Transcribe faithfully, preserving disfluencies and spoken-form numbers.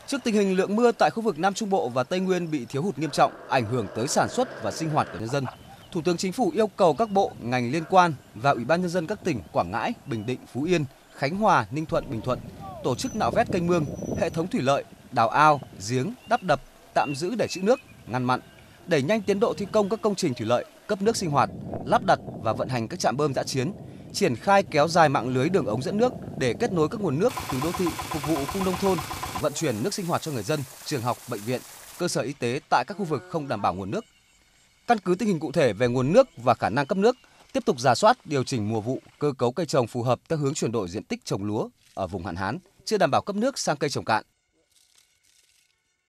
Trước tình hình lượng mưa tại khu vực Nam Trung Bộ và Tây Nguyên bị thiếu hụt nghiêm trọng, ảnh hưởng tới sản xuất và sinh hoạt của nhân dân, Thủ tướng Chính phủ yêu cầu các bộ, ngành liên quan và Ủy ban nhân dân các tỉnh Quảng Ngãi, Bình Định, Phú Yên, Khánh Hòa, Ninh Thuận, Bình Thuận tổ chức nạo vét kênh mương, hệ thống thủy lợi, đào ao, giếng, đắp đập, tạm giữ để trữ nước, ngăn mặn, đẩy nhanh tiến độ thi công các công trình thủy lợi, cấp nước sinh hoạt, lắp đặt và vận hành các trạm bơm dã chiến, triển khai kéo dài mạng lưới đường ống dẫn nước để kết nối các nguồn nước từ đô thị phục vụ khu nông thôn, vận chuyển nước sinh hoạt cho người dân, trường học, bệnh viện, cơ sở y tế tại các khu vực không đảm bảo nguồn nước. Căn cứ tình hình cụ thể về nguồn nước và khả năng cấp nước, tiếp tục rà soát, điều chỉnh mùa vụ, cơ cấu cây trồng phù hợp theo hướng chuyển đổi diện tích trồng lúa ở vùng hạn hán, chưa đảm bảo cấp nước sang cây trồng cạn.